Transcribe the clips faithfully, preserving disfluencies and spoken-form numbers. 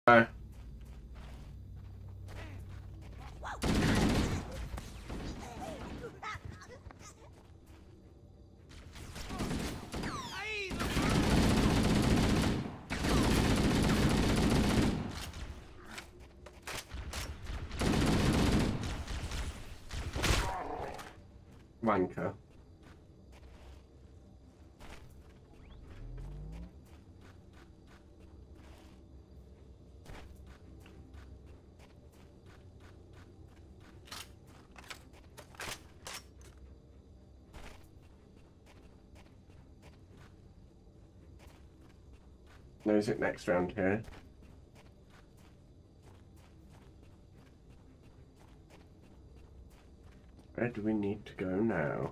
Uh, wanker. Knows it next round here. Where do we need to go now?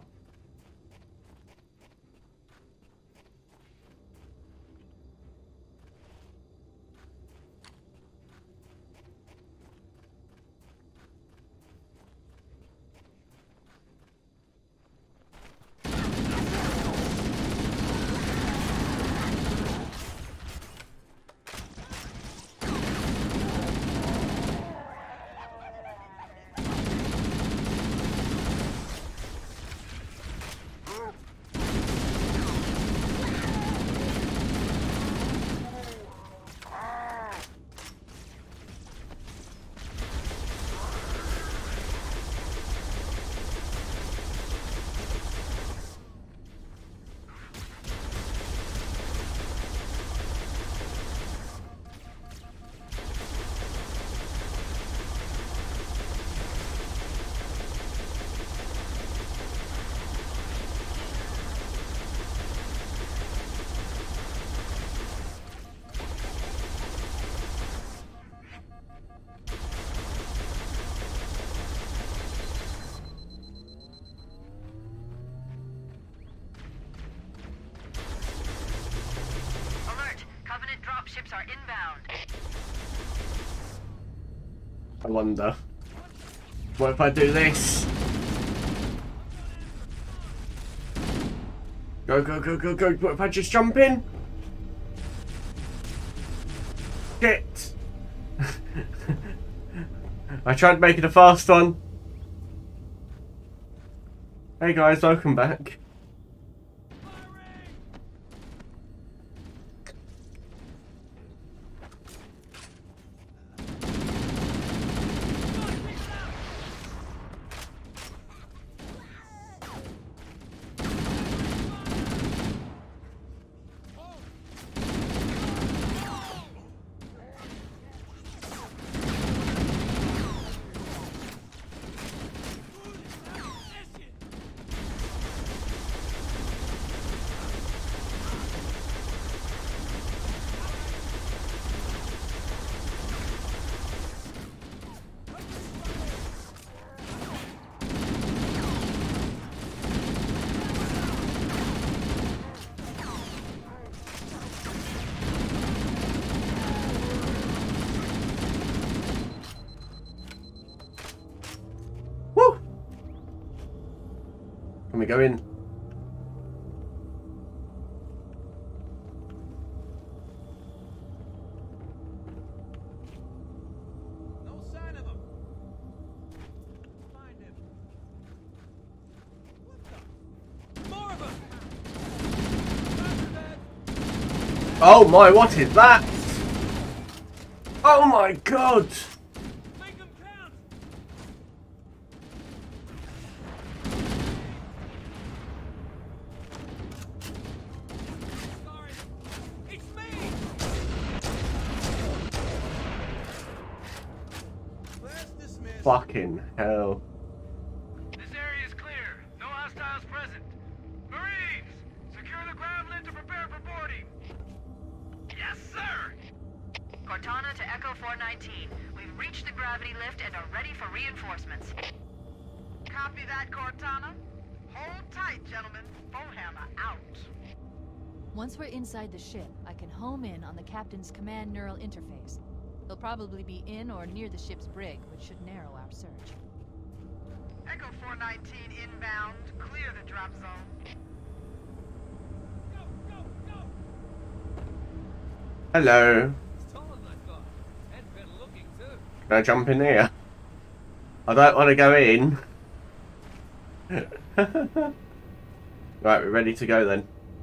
Ships are inbound. I wonder. What if I do this? Go, go, go, go, go. What if I just jump in? Shit. I tried making a fast one. Hey guys, welcome back. Can we go in? No sign of him. Find him. What the? More of them. Oh my, what is that? Oh my god! Make them count. Sorry. It's me. Class dismissed. Fucking hell. This area is clear. No hostiles present. Marines, secure the ground lift to prepare for boarding. Yes, sir. Cortana to Echo four nineteen. We've reached the gravity lift and are ready for reinforcements. Copy that, Cortana. Hold tight, gentlemen. Bowhammer out. Once we're inside the ship, I can home in on the captain's command neural interface. He'll probably be in or near the ship's brig, which should narrow our search. Echo four nineteen inbound. Clear the drop zone. Go, go, go. Hello. It's taller than I thought. Can I jump in here? I don't want to go in. Right, we're ready to go then.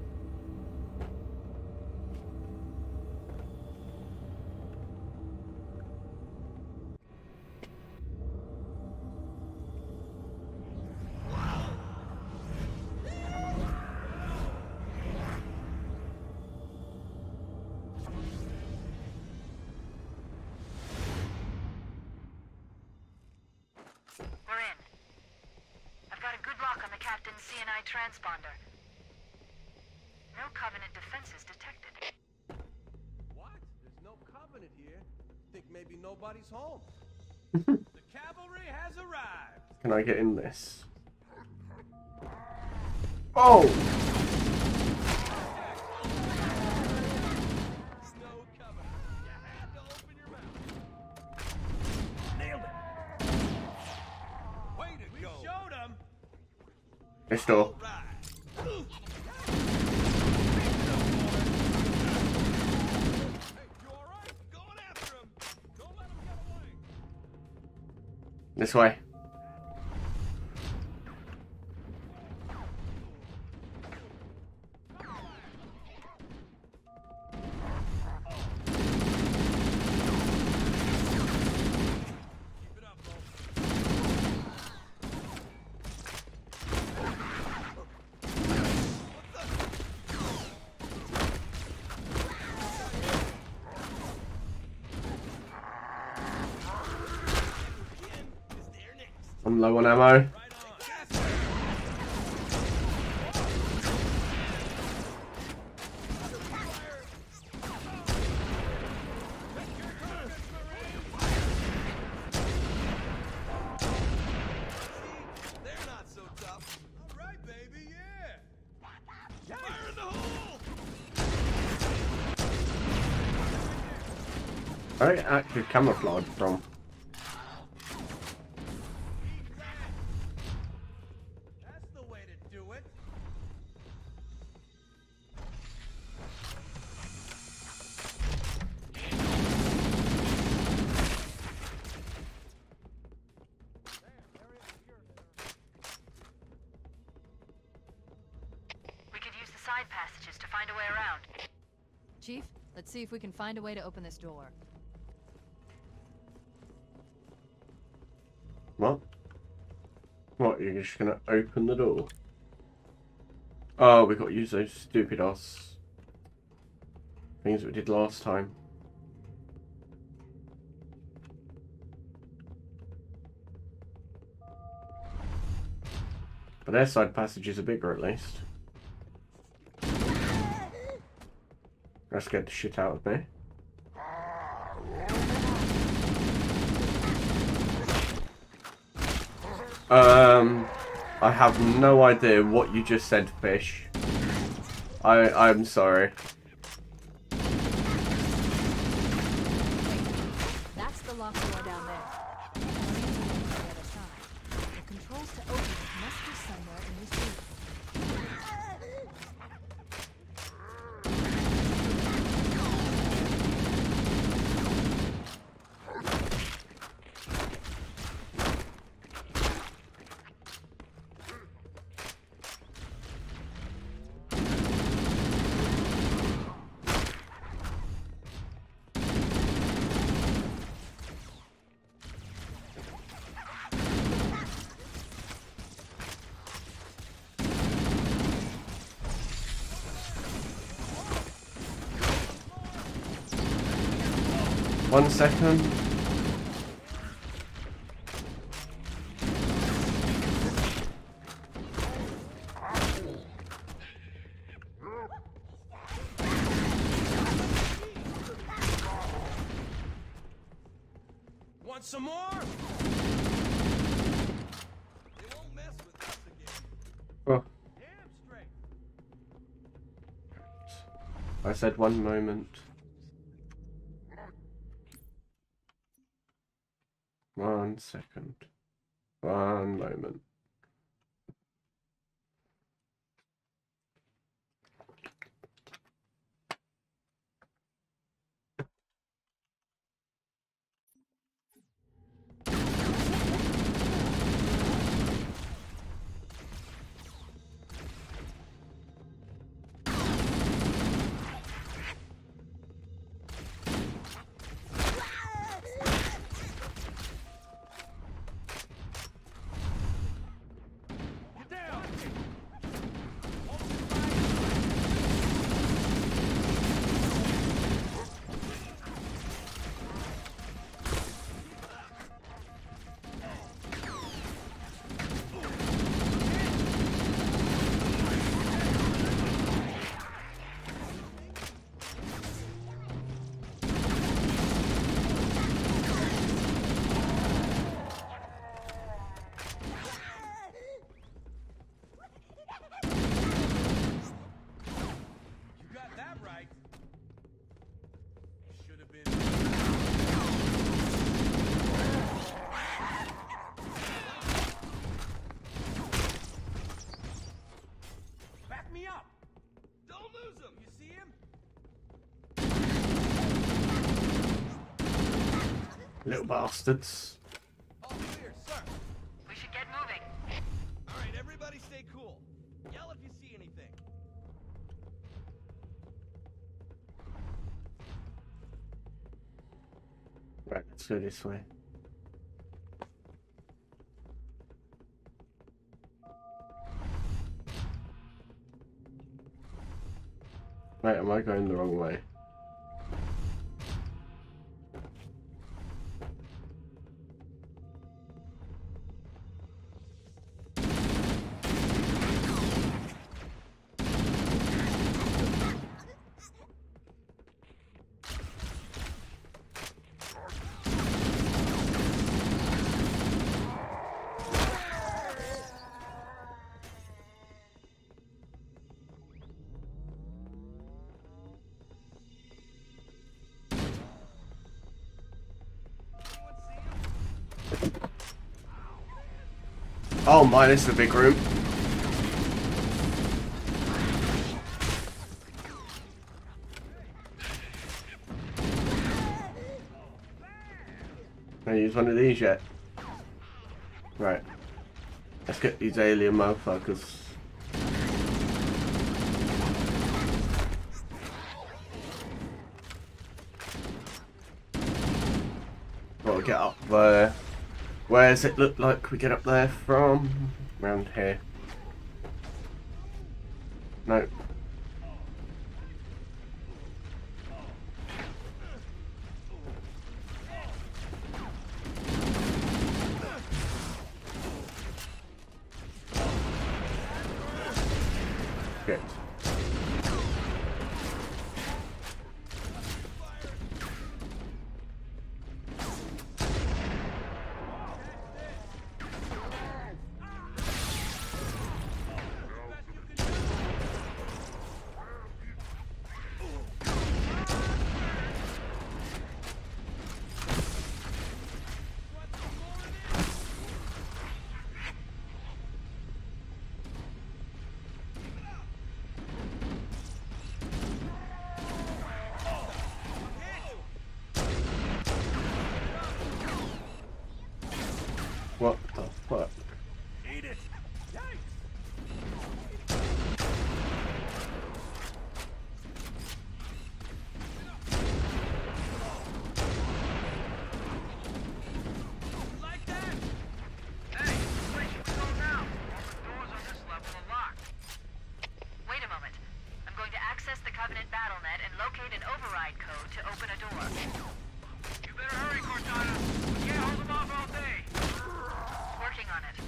We're in. I've got a good lock on the Captain's C N I transponder. No Covenant defenses detected. What? There's no Covenant here. Think maybe nobody's home. The cavalry has arrived. Can I get in this? Oh! No Covenant. You had to open your mouth. Nailed it. Way to we go. We showed them. This door. Right. This way. I'm low on ammo. They're not so tough. All right, baby, yeah. Fire in the hole. Where did it actually camouflage from? That's the way to do it. We could use the side passages to find a way around. Chief, let's see if we can find a way to open this door. What? What, you're just gonna open the door? Oh, we got to use those stupid ass things we did last time. But their side passages are bigger at least. That scared the shit out of me. Um, I have no idea what you just said, fish. I I'm sorry. That's the locked door down there. On the other side. The controls to open it must be somewhere in this room. One second. Want some more? They won't mess with us again. Oh, Damn straight. I said one moment. One second. One moment. Little bastards. All clear, sir. We should get moving. All right, everybody stay cool. Yell if you see anything. Right, let's go this way. Wait, am I going the wrong way? Oh my, this is a big room. Can I use one of these yet? Right. Let's get these alien motherfuckers. Gotta get up there. Where does it look like we get up there from? Round here. No. Good. What the fuck? Eat it. Like that? Hey, where should we go now? All the doors on this level are locked. Wait a moment. I'm going to access the Covenant BattleNet and locate an override code to open a door. You better hurry, Cortana. We can't hold them off all day. Working on it.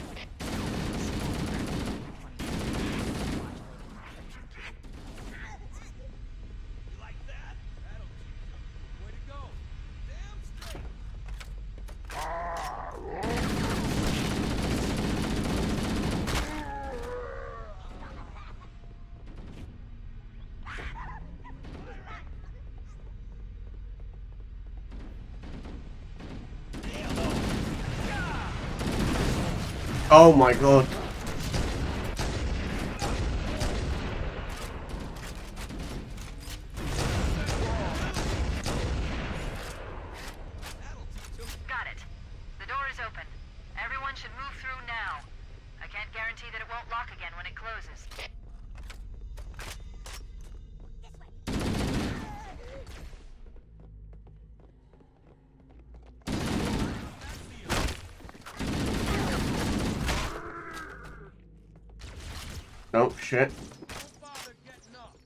You like that? That'll teach you. Way to go. Damn straight. Oh my god. Got it. The door is open. Everyone should move through now. I can't guarantee that it won't lock again when it closes. Oh shit. Don't bother getting up.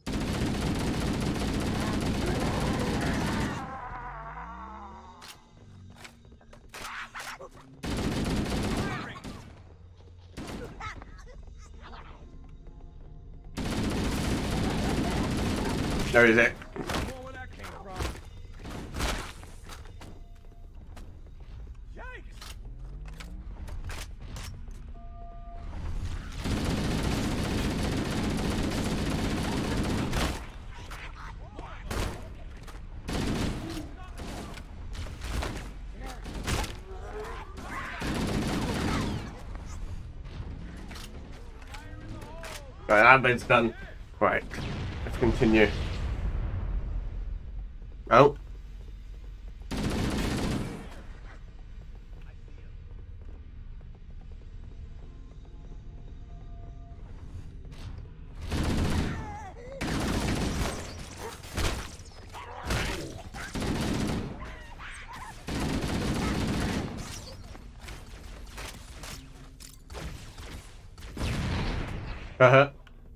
There is it. More where that came from. Yikes. Right, that bit's done. Right, let's continue. Oh. Uh-huh.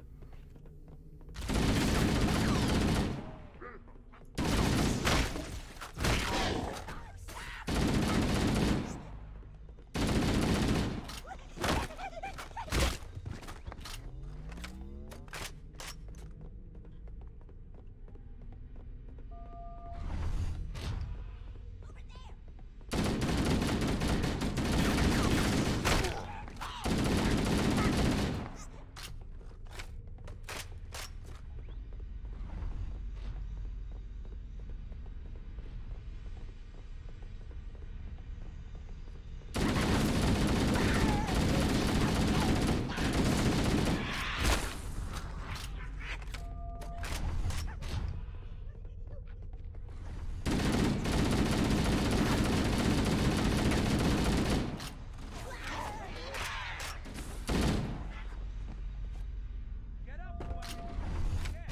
Get up, Dwayne. Yeah.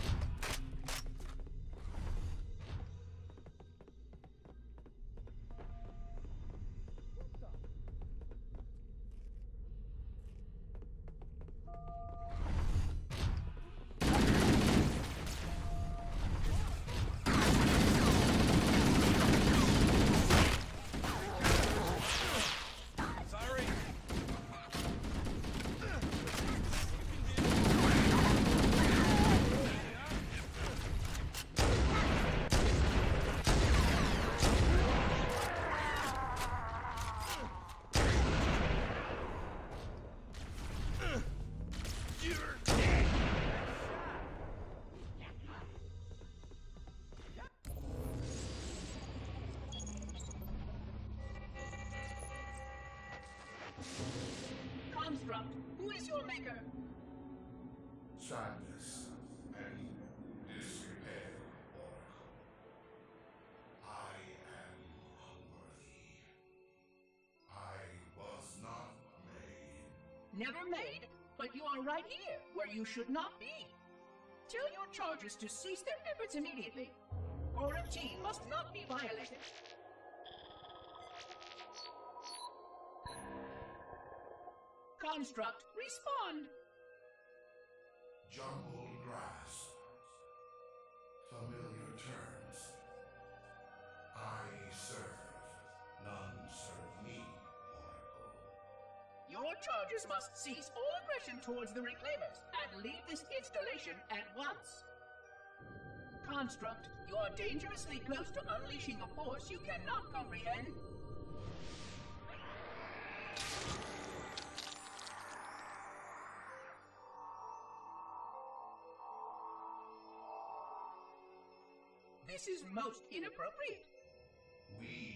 Sorry. Construct, who is your maker? Sadness and disrepair, Oracle. I am unworthy. I was not made. Never made, but you are right here, where you should not be. Tell your charges to cease their efforts immediately. Quarantine must not be violated. Construct, respond. Jumbled grasp. Familiar terms. I serve. None serve me, Oracle. Your charges must cease all aggression towards the Reclaimers and leave this installation at once. Construct, you are dangerously close to unleashing a force you cannot comprehend. This is most inappropriate. We